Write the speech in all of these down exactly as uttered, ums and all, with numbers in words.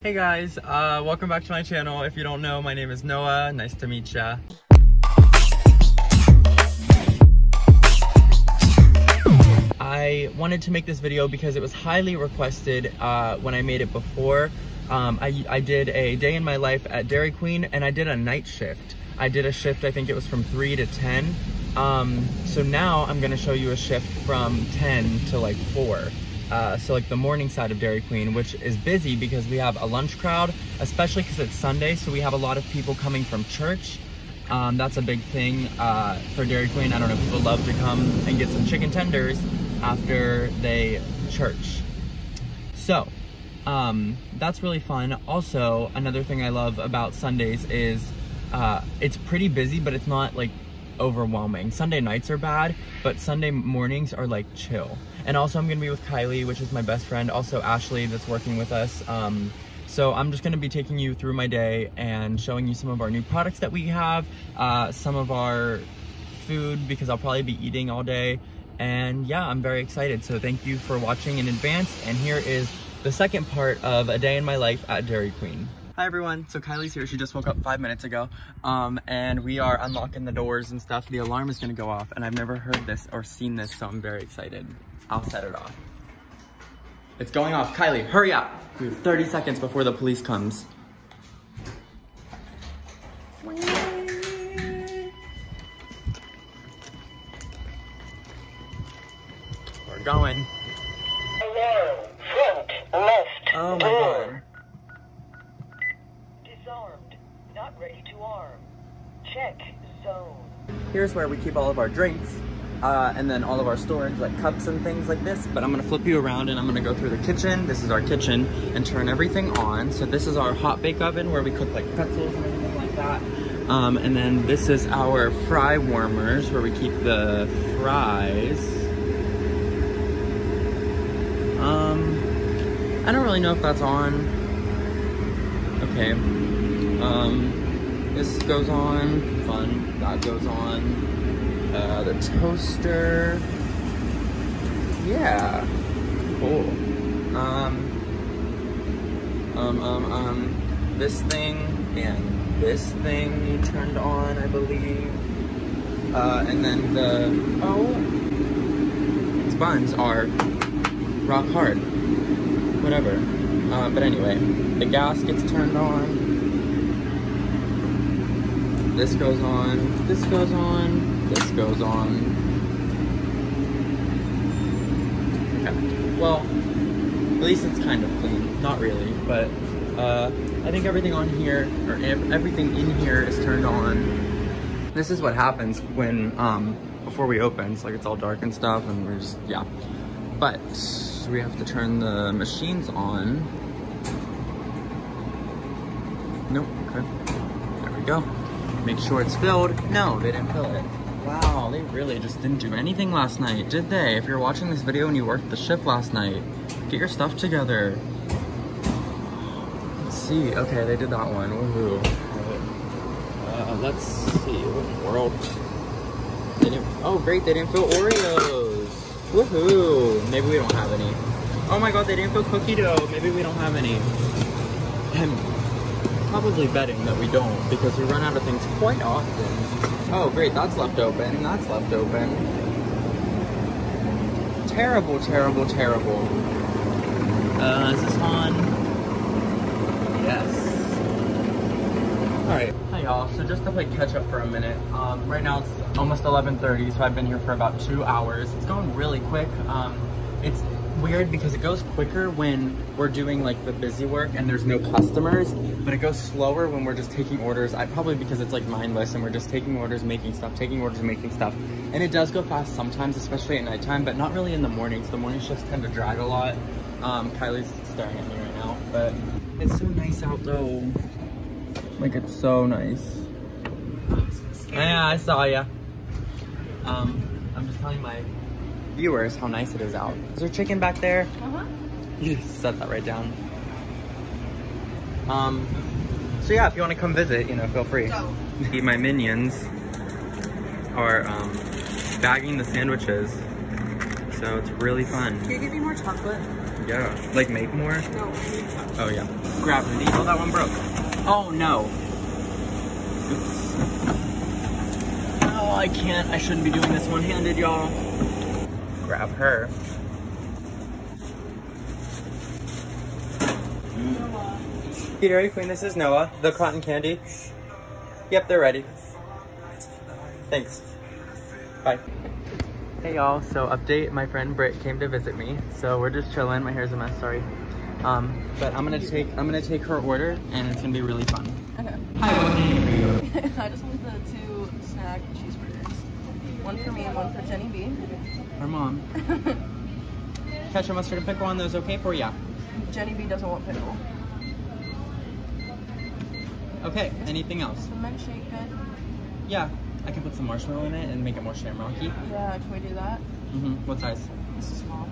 Hey guys, uh, welcome back to my channel. If you don't know, my name is Noah. Nice to meet ya. I wanted to make this video because it was highly requested uh, when I made it before. Um, I, I did a day in my life at Dairy Queen and I did a night shift. I did a shift, I think it was from three to ten. Um, so now I'm gonna show you a shift from ten to like four. Uh, so like the morning side of Dairy Queen, which is busy because we have a lunch crowd, especially because it's Sunday, so we have a lot of people coming from church. Um, that's a big thing uh, for Dairy Queen. I don't know, people love to come and get some chicken tenders after they church. So um, that's really fun. Also, another thing I love about Sundays is uh, it's pretty busy, but it's not like overwhelming. Sunday nights are bad, but Sunday mornings are like chill. And also I'm gonna be with Kylie, which is my best friend, also Ashley that's working with us. Um, so I'm just gonna be taking you through my day and showing you some of our new products that we have, uh, some of our food, because I'll probably be eating all day. And yeah, I'm very excited. So thank you for watching in advance. And here is the second part of a day in my life at Dairy Queen. Hi everyone, so Kylie's here. She just woke up five minutes ago, um, and we are unlocking the doors and stuff. The alarm is gonna go off, and I've never heard this or seen this, so I'm very excited. I'll set it off. It's going off. Kylie, hurry up. We have thirty seconds before the police comes. We're going. Alarm, front, left. Oh my god. Disarmed, not ready to arm. Check zone. Here's where we keep all of our drinks, uh, and then all of our storage, like cups and things like this. But I'm gonna flip you around and I'm gonna go through the kitchen. This is our kitchen, and turn everything on. So this is our hot bake oven where we cook like pretzels and everything like that. Um, and then this is our fry warmers where we keep the fries. Um, I don't really know if that's on. Okay. Um, this goes on, fun, that goes on. Uh, the toaster, yeah, cool. Um, um, um, um, this thing and this thing turned on, I believe. Uh, and then the, oh, these buns are rock hard, whatever. Uh, but anyway, the gas gets turned on. This goes on, this goes on, this goes on. Okay, well, at least it's kind of clean. Not really, but uh, I think everything on here, or everything in here is turned on. This is what happens when, um, before we open. It's like it's all dark and stuff, and we're just, yeah. But we have to turn the machines on. Nope, okay, there we go. Make sure it's filled. No, they didn't fill it. Wow, they really just didn't do anything last night, did they? If you're watching this video and you worked the shift last night, get your stuff together. Let's see, okay, they did that one, woohoo. Uh, let's see, what in the world? They didn't, oh great, they didn't fill Oreos. Woohoo, maybe we don't have any. Oh my god, they didn't fill cookie dough, maybe we don't have any. I'm probably betting that we don't, because we run out of things quite often. Oh great, that's left open, that's left open. Terrible, terrible, terrible. Uh, is this on? Yes. Alright, hi y'all, so just to play catch up for a minute, um, right now it's almost eleven thirty, so I've been here for about two hours. It's going really quick. Um, it's weird because it goes quicker when we're doing like the busy work and there's no customers, but it goes slower when we're just taking orders. I probably because it's like mindless and we're just taking orders, making stuff, taking orders, making stuff. And it does go fast sometimes, especially at nighttime, but not really in the mornings. The morning shifts tend to drag a lot. Um, Kylie's staring at me right now, but it's so nice out though. Like it's so nice. Yeah, I saw ya. Um, I'm just telling my viewers how nice it is out. Is there chicken back there? Uh-huh. You just set that right down. Um, so yeah, if you want to come visit, you know, feel free. No. My minions are um, bagging the sandwiches, so it's really fun. Can you give me more chocolate? Yeah. Like make more? No. Oh yeah. Grab the needle. That one broke. Oh no. Oops. Oh, I can't. I shouldn't be doing this one-handed, y'all. Grab her. Hey, Dairy Queen, this is Noah. The cotton candy. Yep, they're ready. Thanks. Bye. Hey y'all, so update, my friend Britt came to visit me. So we're just chilling. My hair's a mess, sorry. Um, but I'm gonna take I'm gonna take her order and it's gonna be really fun. Okay. Hi, what can I do for you? I just want the two snack cheeseburgers. One for me and one for Jenny B. Her mom. Ketchup, mustard, and pickle on those okay for ya? Jenny B doesn't want pickle. Okay, anything else? Is the mint shake good? Yeah, I can put some marshmallow in it and make it more shamrocky. Yeah, can we do that? Mm-hmm. What size? This is small.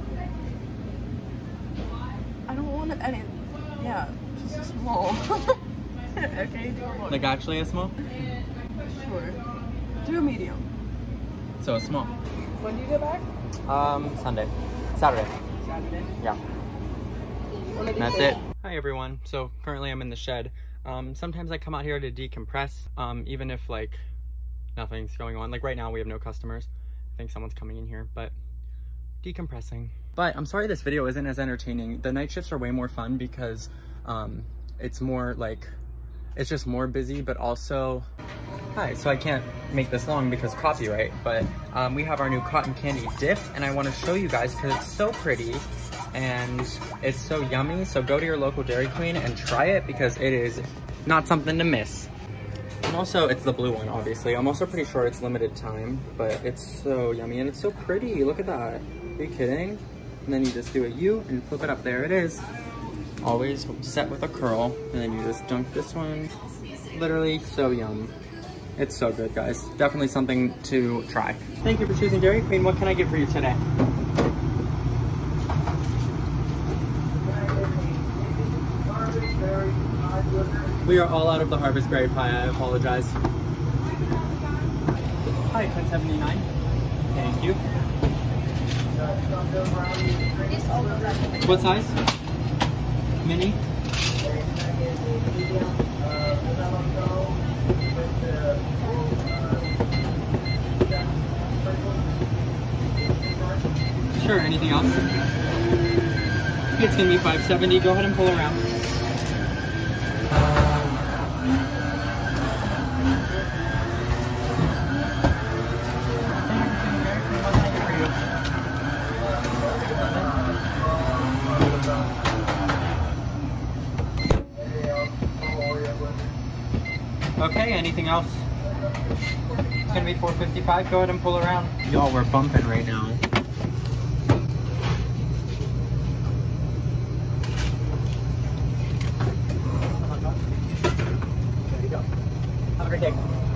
I don't want any. Yeah, just a small. Okay, do a one. Like actually a small? Sure. Do a medium. So a small. When do you get back? Um, Sunday. Saturday. Saturday? Yeah. That's it. Hi everyone. So currently I'm in the shed. Um, sometimes I come out here to decompress, um, even if like nothing's going on. Like right now we have no customers. I think someone's coming in here, but decompressing. But I'm sorry this video isn't as entertaining. The night shifts are way more fun because um, it's more like, it's just more busy, but also, hi, so I can't make this long because copyright, but um, we have our new cotton candy dip and I want to show you guys because it's so pretty and it's so yummy. So go to your local Dairy Queen and try it because it is not something to miss. And also, it's the blue one, obviously. I'm also pretty sure it's limited time, but it's so yummy and it's so pretty. Look at that. Are you kidding? And then you just do a U and flip it up. There it is. Always set with a curl. And then you just dunk this one. Literally so yum. It's so good, guys. Definitely something to try. Thank you for choosing Dairy Queen. What can I get for you today? We are all out of the Harvest Berry Pie. I apologize. Hi, ten seventy-nine. Thank you. What size? Mini? Sure, anything else? It's gonna be five seventy. Go ahead and pull around. Okay, anything else? It's gonna be four fifty-five. Go ahead and pull around. Y'all, we're bumping right now. There you go. Have a great day.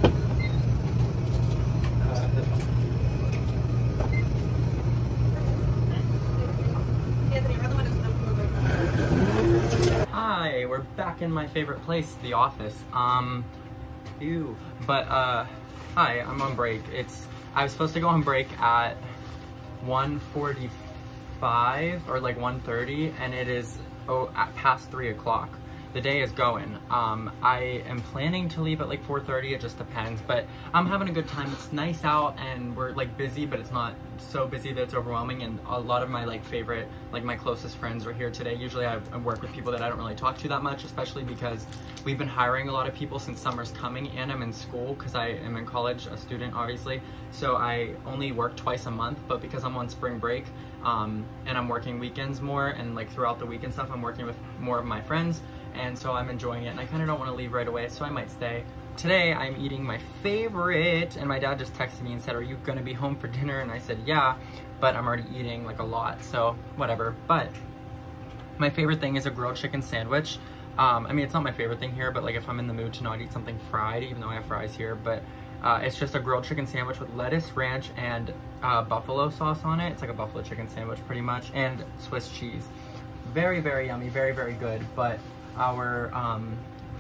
Hi, we're back in my favorite place, the office. Um, ew. But, uh, hi, I'm on break. It's, I was supposed to go on break at one forty-five or like one thirty, and it is, oh, at past three o'clock. The day is going. Um, I am planning to leave at like four thirty, it just depends, but I'm having a good time. It's nice out and we're like busy, but it's not so busy that it's overwhelming, and a lot of my like favorite, like my closest friends are here today. Usually I, I work with people that I don't really talk to that much, especially because we've been hiring a lot of people since summer's coming, and I'm in school because I am in college, a student obviously, so I only work twice a month, but because I'm on spring break, um, and I'm working weekends more, and like throughout the week and stuff, I'm working with more of my friends, and so I'm enjoying it, and I kind of don't want to leave right away, so I might stay. Today I'm eating my favorite, and my dad just texted me and said, are you gonna be home for dinner? And I said, yeah, but I'm already eating like a lot, so whatever. But my favorite thing is a grilled chicken sandwich. Um, I mean, it's not my favorite thing here, but like if I'm in the mood to not eat something fried, even though I have fries here, but uh, it's just a grilled chicken sandwich with lettuce, ranch, and uh, buffalo sauce on it. It's like a buffalo chicken sandwich pretty much, and Swiss cheese. Very, very yummy, very, very good, but our, um,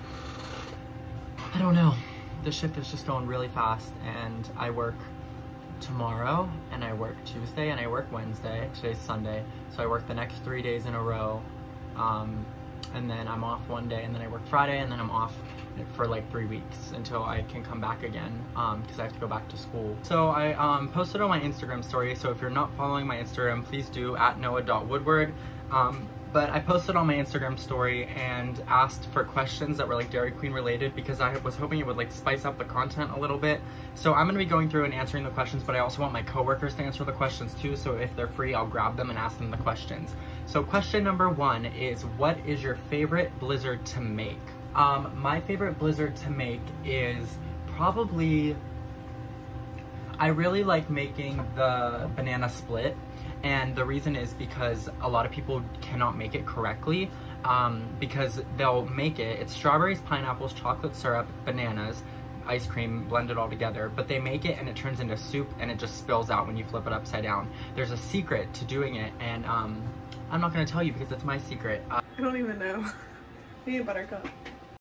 I don't know, the shift is just going really fast, and I work tomorrow, and I work Tuesday, and I work Wednesday. Today's Sunday, so I work the next three days in a row, um, and then I'm off one day, and then I work Friday, and then I'm off for like three weeks until I can come back again, um, because I have to go back to school. So I um, posted on my Instagram story, so if you're not following my Instagram, please do, at noah dot woodward. Um, but I posted on my Instagram story and asked for questions that were like Dairy Queen related, because I was hoping it would like spice up the content a little bit. So I'm gonna be going through and answering the questions, but I also want my coworkers to answer the questions too, so if they're free, I'll grab them and ask them the questions. So question number one is, what is your favorite blizzard to make? Um, my favorite blizzard to make is probably, I really like making the banana split, and the reason is because a lot of people cannot make it correctly, um, because they'll make it, it's strawberries, pineapples, chocolate syrup, bananas, ice cream, blend it all together, but they make it and it turns into soup and it just spills out when you flip it upside down. There's a secret to doing it, and um, I'm not going to tell you because it's my secret. Uh, I don't even know. Peanut butter cup.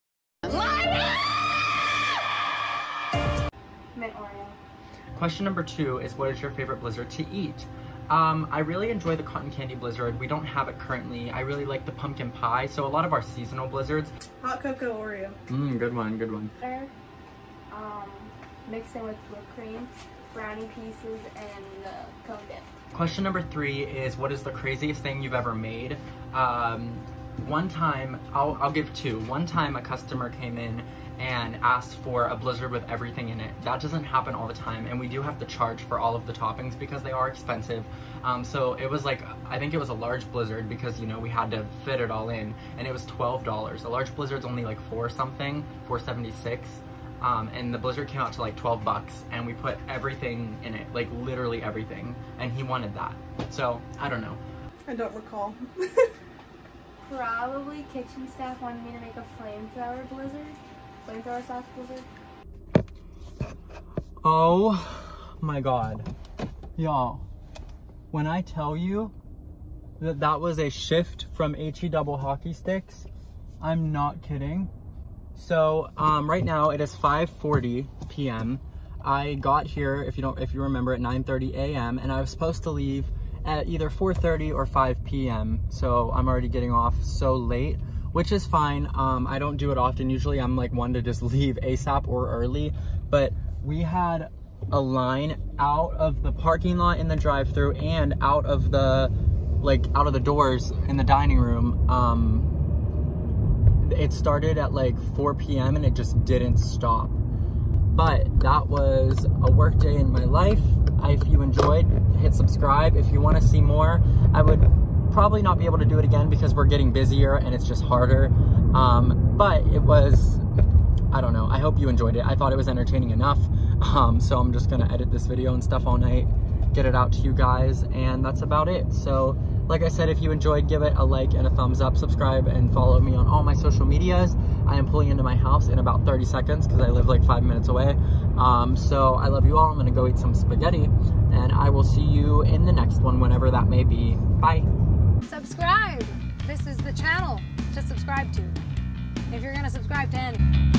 Mint Oreo. Question number two is, what is your favorite blizzard to eat? Um, I really enjoy the cotton candy blizzard. We don't have it currently. I really like the pumpkin pie, so a lot of our seasonal blizzards. Hot cocoa Oreo. Mmm, good one, good one. Butter, um, mixed in with whipped cream, brownie pieces, and uh, cone dip. Question number three is, what is the craziest thing you've ever made? Um, one time, I'll, I'll give two. One time a customer came in and asked for a blizzard with everything in it. That doesn't happen all the time, and we do have to charge for all of the toppings because they are expensive. Um, so it was like, I think it was a large blizzard because, you know, we had to fit it all in, and it was twelve dollars. A large blizzard's only like four something, four seventy-six. Um, and the blizzard came out to like twelve bucks, and we put everything in it, like literally everything, and he wanted that. So, I don't know. I don't recall. Probably kitchen staff wanted me to make a flamethrower blizzard. Flamethrower sauce blizzard. Oh my god. Y'all, when I tell you that that was a shift from H E double hockey sticks, I'm not kidding. So um, right now it is five forty p m I got here, if you don't, if you remember, at nine thirty a m and I was supposed to leave at either four thirty or five p m So I'm already getting off so late, which is fine. Um, I don't do it often. Usually I'm like one to just leave ASAP or early, but we had a line out of the parking lot in the drive-thru and out of the, like out of the doors in the dining room. Um, it started at like four p m and it just didn't stop. But that was a work day in my life. If you enjoyed, hit subscribe. If you want to see more, I would probably not be able to do it again because we're getting busier and it's just harder. Um, but it was, I don't know. I hope you enjoyed it. I thought it was entertaining enough. Um, so I'm just going to edit this video and stuff all night, get it out to you guys, and that's about it. So like I said, if you enjoyed, give it a like and a thumbs up, subscribe, and follow me on all my social medias. I am pulling into my house in about thirty seconds because I live like five minutes away. Um, so I love you all. I'm going to go eat some spaghetti, and I will see you in the next one, whenever that may be. Bye. Subscribe. This is the channel to subscribe to. If you're going to subscribe to any.